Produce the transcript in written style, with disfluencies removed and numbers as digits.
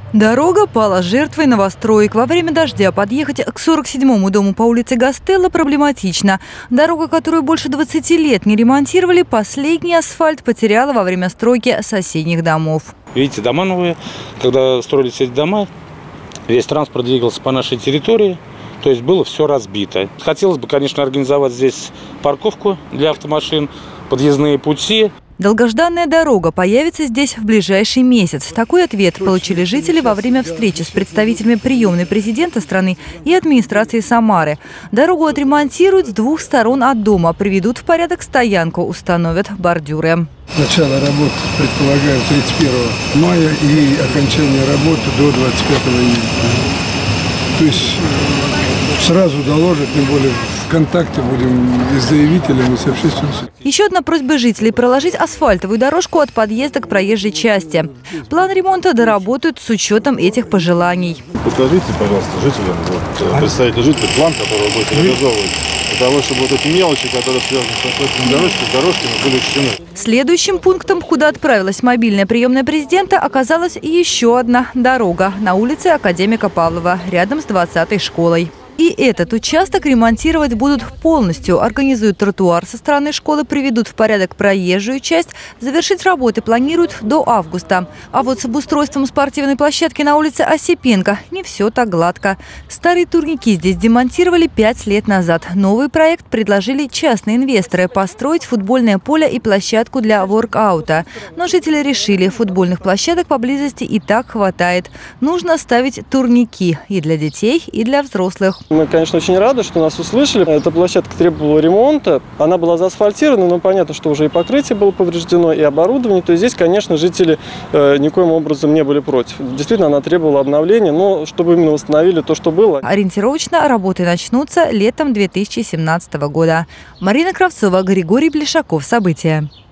Дорога пала жертвой новостроек. Во время дождя подъехать к 47-му дому по улице Гастелло проблематично. Дорога, которую больше 20 лет не ремонтировали, последний асфальт потеряла во время стройки соседних домов. Видите, дома новые. Когда строились эти дома, весь транспорт двигался по нашей территории. То есть было все разбито. Хотелось бы, конечно, организовать здесь парковку для автомашин, подъездные пути. Долгожданная дорога появится здесь в ближайший месяц. Такой ответ получили жители во время встречи с представителями приемной президента страны и администрации Самары. Дорогу отремонтируют с двух сторон от дома, приведут в порядок стоянку, установят бордюры. Начало работ предполагаем 31 мая и окончание работы до 25 июня. То есть сразу доложат, тем более в контакте будем и с заявителями, и с общественностью. Еще одна просьба жителей – проложить асфальтовую дорожку от подъезда к проезжей части. План ремонта доработают с учетом этих пожеланий. Покажите, пожалуйста, жителям, представитель жителей, план, который вы будете реализовывать, для того, чтобы вот эти мелочи, которые связаны с асфальтовыми дорожками, были учтены. Следующим пунктом, куда отправилась мобильная приемная президента, оказалась еще одна дорога на улице Академика Павлова, рядом с 20-й школой. И этот участок ремонтировать будут полностью. Организуют тротуар со стороны школы, приведут в порядок проезжую часть. Завершить работы планируют до августа. А вот с обустройством спортивной площадки на улице Осипенко не все так гладко. Старые турники здесь демонтировали 5 лет назад. Новый проект предложили частные инвесторы – построить футбольное поле и площадку для воркаута. Но жители решили, футбольных площадок поблизости и так хватает. Нужно ставить турники и для детей, и для взрослых. Мы, конечно, очень рады, что нас услышали. Эта площадка требовала ремонта. Она была заасфальтирована, но понятно, что уже и покрытие было повреждено, и оборудование. То есть здесь, конечно, жители никоим образом не были против. Действительно, она требовала обновления, но чтобы именно восстановили то, что было. Ориентировочно работы начнутся летом 2017 года. Марина Кравцова, Григорий Плешаков. События.